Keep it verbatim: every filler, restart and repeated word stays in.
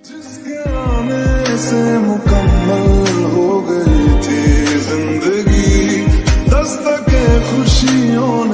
जिसके आने से मुकम्मल हो गई थी जिंदगी, दस्तके खुशियों